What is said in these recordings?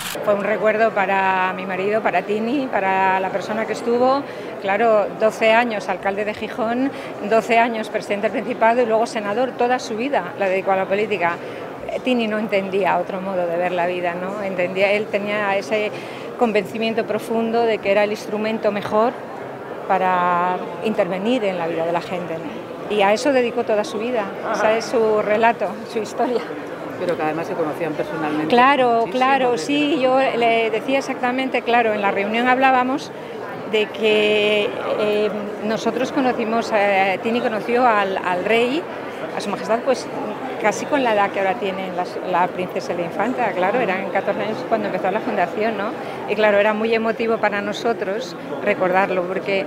Fue un recuerdo para mi marido, para Tini, para la persona que estuvo, claro, 12 años alcalde de Gijón, 12 años presidente del Principado y luego senador, toda su vida la dedicó a la política. Tini no entendía otro modo de ver la vida, ¿no? Él tenía ese convencimiento profundo de que era el instrumento mejor para intervenir en la vida de la gente, ¿no? Y a eso dedicó toda su vida, ese es su relato, su historia. Pero que además se conocían personalmente. Claro, claro, sí, yo le decía exactamente, claro, en la reunión hablábamos de que nosotros conocimos, Tini conoció al rey, a su majestad, pues casi con la edad que ahora tiene la princesa y la infanta, claro, eran 14 años cuando empezó la fundación, ¿no? Y claro, era muy emotivo para nosotros recordarlo, porque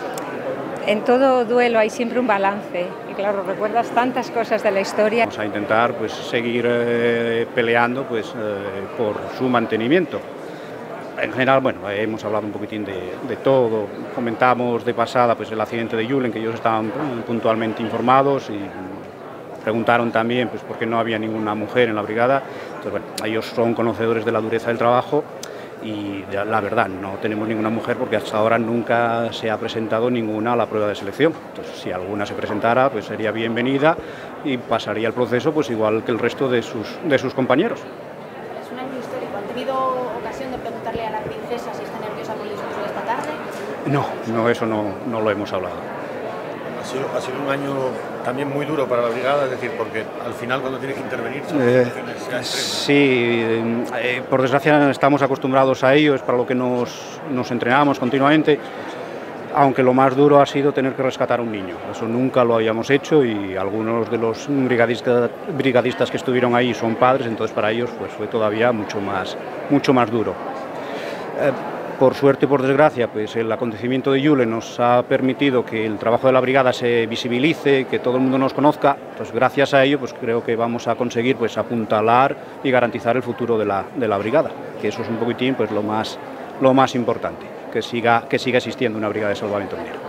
en todo duelo hay siempre un balance y claro, recuerdas tantas cosas de la historia. Vamos a intentar pues seguir peleando pues por su mantenimiento. En general, bueno, hemos hablado un poquitín de todo, comentamos de pasada pues el accidente de Julen, que ellos estaban puntualmente informados y preguntaron también pues por qué no había ninguna mujer en la brigada. Entonces, bueno, ellos son conocedores de la dureza del trabajo. Y la verdad, no tenemos ninguna mujer porque hasta ahora nunca se ha presentado ninguna a la prueba de selección. Entonces, si alguna se presentara, pues sería bienvenida y pasaría el proceso pues igual que el resto de sus compañeros. Es un año histórico. ¿Han tenido ocasión de preguntarle a la princesa si está nerviosa por el discurso de esta tarde? No, eso no lo hemos hablado. Ha sido un año también muy duro para la brigada, es decir, porque al final cuando tienes que intervenir son situaciones extremas. Sí, por desgracia estamos acostumbrados a ello, es para lo que nos entrenamos continuamente, aunque lo más duro ha sido tener que rescatar a un niño. Eso nunca lo habíamos hecho y algunos de los brigadistas que estuvieron ahí son padres, entonces para ellos pues fue todavía mucho más duro. Por suerte y por desgracia, pues el acontecimiento de Julen nos ha permitido que el trabajo de la brigada se visibilice, que todo el mundo nos conozca. Entonces, gracias a ello, pues creo que vamos a conseguir pues apuntalar y garantizar el futuro de la brigada, que eso es un poquitín pues lo más importante, que siga existiendo una brigada de salvamento minero.